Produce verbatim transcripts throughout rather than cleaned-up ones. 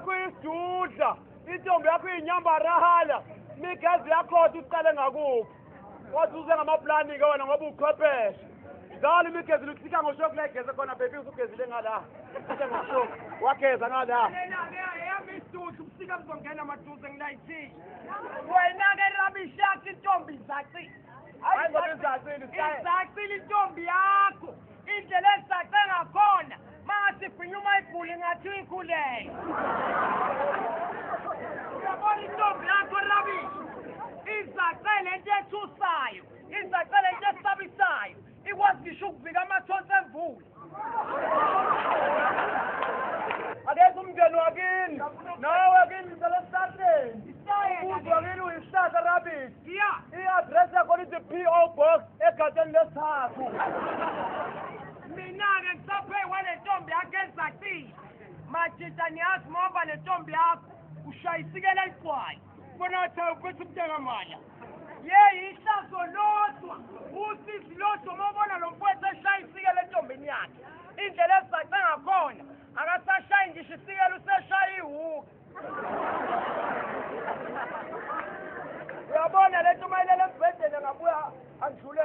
yakho isidudla intombi yakho inyambarahala migazi yakho uqale ngakuphi wathi uze ngamaplani ke wena ngoba uqhwepheshe dala imigezi luthika ngoshoko la igeze khona baby usugezile ngala uthe ngoshoko wageza ngala yamisuthu ubusika buzongena maduze ngilayithi wena ke rubbish yakho intombi izaci hayi ngoba izacile izacile intombi yakho indlela ezace ngakhona manje bhinya uma igule ngathi uyikhulele uyabona intombi yakho rubbish izacele into ethusayo izacele into esabisayo ikwazi ngisho ukuvika amathonsi emvula akekho umndeni wakini nawe wakini selesateni umuzi wakini uyisihlahla rubbish i-address yakho lithi P O box egateni lesithathu mina-ke ngisapheyiwa nentombi yakho ezacile majita niyazi ngoba nentombi yakho ushayisikela ligcwayo bona wathi awuphethe umntangamala ye ihlazo lodwa usizi lodwa uma ubona lo mfowethu eshayisikela entombini yakhe indlela ezizace ngakhona akasashayi ngisho isikela useshaya ihuka uyabona le nto umayilele embhedeni ngabuya angidlule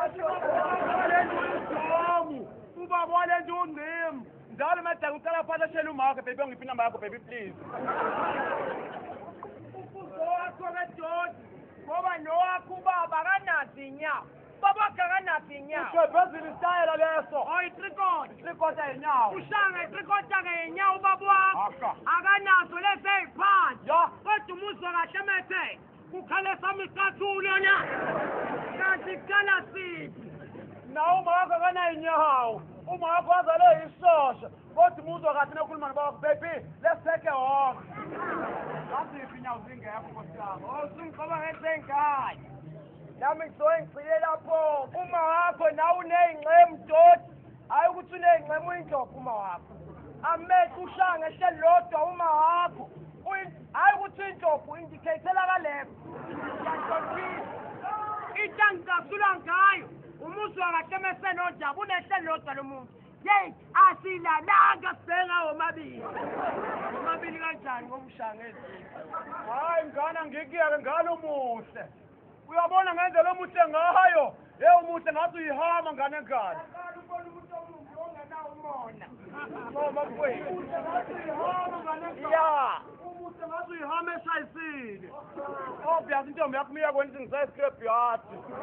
nayo ubaba wale nto ungcimi njalo madaka ucala phansi ashele umakhe baby ongiphi inamba yakho baby please wakho kedodi ngoba nowakho ubaba akanazi inyawo baba wakhe akanazi inyawo ushebhezile isitayela leso o itrikota itrikota yenyawo ushanga itrikota-ke yenyawo ubaba wakho akanazo lezi ey'phansi kodwa umuzwa kahle methe kukhale sami isicathulo na kanti kucala siphi nawo uma wakho akanayo inyawo uma wakho wazale isosha kodwa umuzwa kahle nekhuluma nobaba wakho baby let's take a walk ngaziphi inyawo zingekho nkosi yami osungigcoba ngesengayo nami ngizoke ngigcile lapho uma wakho nawe uney'ngcemu doti hhayi ukuthi uney'ngcemu uyindlopha uma wakho amehlo ushanga ehleli lodwa uma wakho hhayi ukuthi uyindlopha u-indicate-ela kalefo into angicasula ngayo umuzwa kahle mesenojaba unehleli lodwa lo muntu yeyi asilalanga sibhengawo omabili omabili kanjani ngoba ushanga ezinye hhayi ngana ngikuyeke ngalo muhle uyabona ngendlela omuhle ngayo ye umuhle ngathi uyihama ngane ngane noma kwethu ya umuhle ngathi uyihama eshayisile obvious intombi yakho miya kwenza ngisayiscrap yard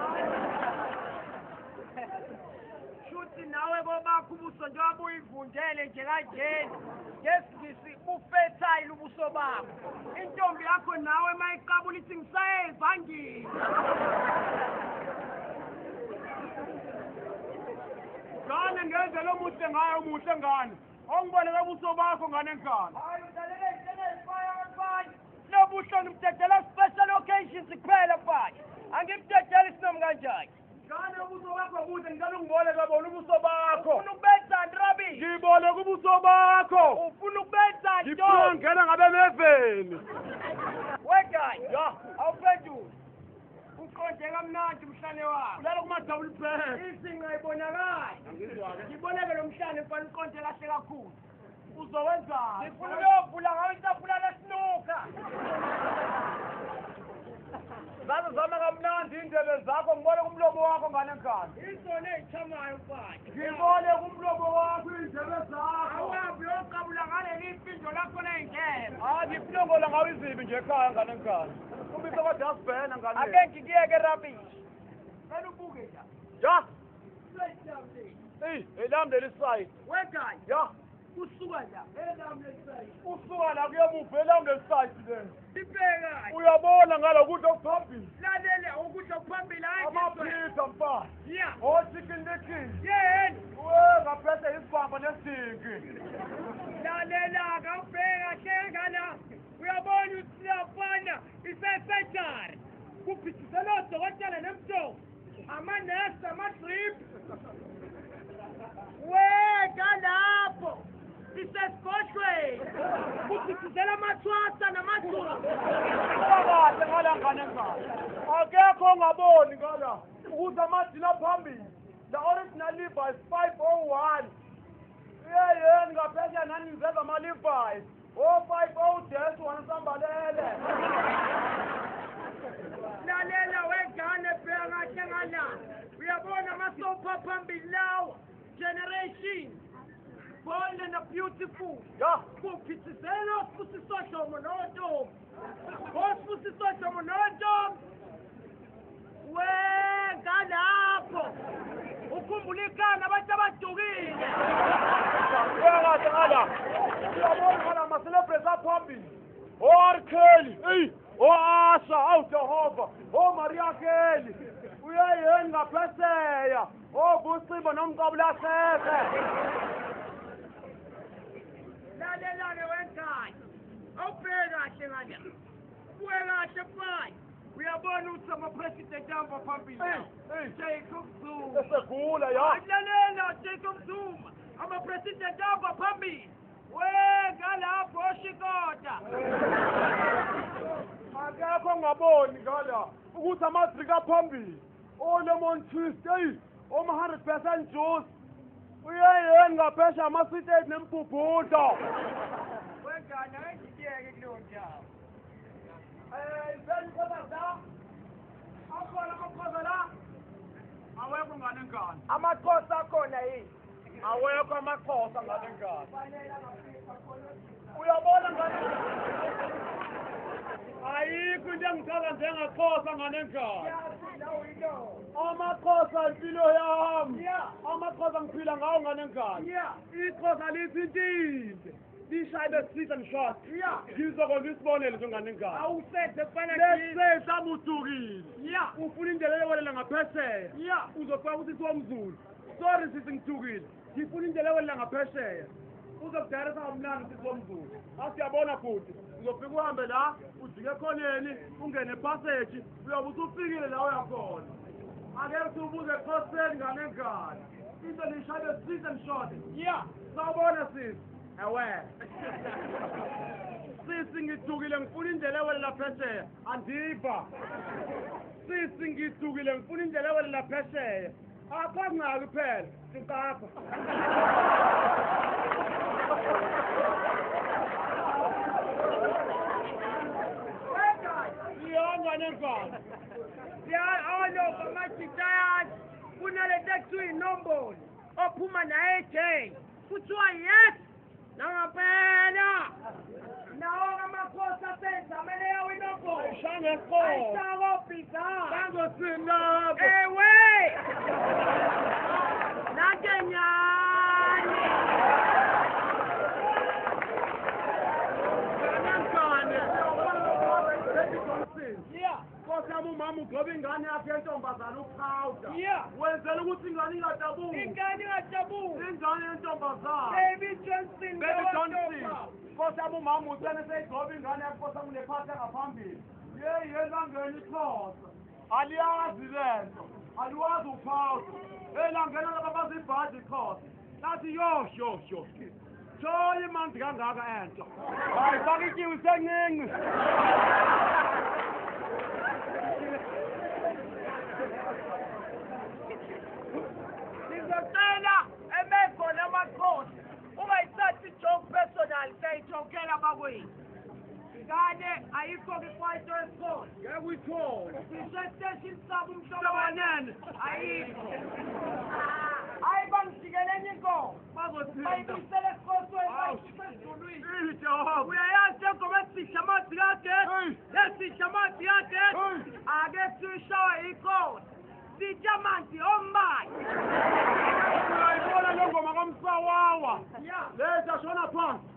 shuthi nawe bobakho ubuso njengoba uyivundele nje kanjena ngesingisi bufethayile ubuso bakho intombi yakho nawe mayiqabula ithi ngisaye evangini ngane ngendlela omuhle ngayo muhle ngane ongibonela ubuso bakho ngane ngane hayi udlalele izitene ezifaya abanye nobuhloni mdedela special occasions kuphela mfana angimdedela isinomi kanjani ngane ubuso bakho kude ngicela ungibone kabona ubuso bakho ufuna ukubenzani rubbish ngibone kubuso bakho ufuna ukubenzani ngifuna ngena ngabe emeveni wegayi ya awuphendule uqonde kamnandi umhlane wakho ulala kuma-double pack izinqa ibonakala ngiboneke lo mhlane mfana uqonde kahle kakhulu uzowenzani ngifuna uyovula ngawo itafula lesinuka zaze zama kamnandi iy'ndebe zakho ngibone kumlomo wakho ngane ngane izona ey'chamayo mfana ngibone kumlomo wakho iy'ndebe zakho awahambe uyoqabula ngaleli ifindo lakho ley'ndebe hayi ngifulongola ngawo izibi nje ekhaya ngane ngane ubise kodwa asibhena ngane ake ngikuyeke rubbish kani ubuke la ya lesiyabe eyi elami leli side wegayi ya usuka la elami lesayidi usuka la kuyemuva elami leli side lena ibhekayo uyabona ngalo kudla okuphambili lalele ukudla okuphambili amaphitha mfana ya ochicken licken yeni we ngaphethe isibamba nesinki lalela-ke awubheka hlenga la uyabona ukuthi siyafana isesejari kuphithizela odokotela nemtoko amanesi amadrip weka lapho isesigoshweni kuphithizela amathwasa namathunga kahle ngala ngane ngane akekho ongaboni ngala ukuthi amadina phambili the original Levi's five oh one yeyeni ngaphesheya nani ngiveza ama-Levi's Oh five oh dash one sambalele. lalela wengane bheka kahle ngala uyabona masopha phambili lawo generation born and beautiful Yeah. kuphithizela usibusiso Dlomo noNtombi usibusiso Dlomo noNtombi wengalapho ukhumbula ikhanda abantu abadukile Bheka kahle ngala. Uyabona ngala ma celebrate aphambili. Oh Kelly, hey, oh Asha, oh Jehovah, oh Maria Kelly. Uyayeni ngaphesheya. Oh Busibo nomqabula sese. lalelane wengane awubheka kahle ngala kuwe kahle fine uyabona ukuthi ama-president ahamba phambili lawo Hey, Jacob Zuma esegula ya. lalela Jacob Zuma ama-president ahamba phambili wengalapho oshikota Akekho ongaboni ngala ukuthi amaDrika phambili. Oh lemon twist, hey, oh one hundred percent juice. Uyayeni ngaphesha ama-sweet aid nempuphuto. wengane ayididiyeke kuleyo ndawo Eh, then kodwa la. Akhona amakhoza la. Awekho Nganengane. amakhosi akhona yini Awekho amakhosa Nganengane. Uyabona ngane. Ayikho into engithatha njengakhosa Nganengane. Amakhosa impilo yami. Amakhosa ngiphila ngawo Nganengane. Ikhosa lithi intinde. Lishaye besisa nishot. Ngizokwenza isibonelo njenganengane. awusethe kufanele Bese samudukile. ya Ufuna indlela ewelela ngaphesheya. ya Uzofika ukuthi siwomzulu. Sorry sisi ngidukile. Ngifuna indlela ewelela ngaphesheya. Uzokudayisa kamnandi sisi womzulu. Asiyabona futhi. Uzofika uhambe la, ujike ekhoneni, ungene passage, uyobe usufikile la uyakhona. Akekho ubuze ekhosini Nganengane. Into lishaye besisa nishot. ya Sawubona sisi. Ewe. Sisi ngidukile ngifuna indlela ewelela phesheya. Andiva. Sisi ngidukile ngifuna indlela ewelela phesheya. Akho ngaki phela. Siqapha. wengane Iyonga nengane. siyaloba amajitayani kunalento ekuthiwa inombolo ophuma naye ejail kuthiwa yes nangaphela nawo amakhosi asezamele yawo inombolo Shange esiqobo. ayisakobhizana Bangosinabo. ewe nakenyani Nganengane. ya Nkosi yami umama ugcoba ingane yakhe yentombazane uphawuda. ya Wenzela ukuthi ingane ingadabuki. ingane ingajabuki Ingane yentombazane. baby johnson Baby Johnson. ngawatopa. Nkosi yami umama uthene seyigcoba ingane yakhe Nkosi yami unephathi engaphambili. Yeyi elangeni ikhosa. Aliyazi lento. Aliwazi uphawuda. Elangena laba bazibhadi ikhosa. Nathi yo yo yo. Joyi mandi kangaka ento. Hayi faka ityiwe sencinci. Sizocela emekhona amakhosi ungayithathi ijoke personal sayijokela bakwethu ngane ayikho-ke ikwaito esikhona Ngeke uyithole. sisestation sabo umhlobo Mhlobonene. ayikho hayi bangijikele enye inkomo Bazothinta. bayibuyisele esikhosweni Hawu. bayisezulwini Ihi Jehova. uyayazi njengoba esisha amanzi kade Hey. esisha amanzi kade Hey. ake sishawe ikhona sitsha amanzi ombani Uyayibona le ngoma kaMsawawa. ya Letha shona phansi.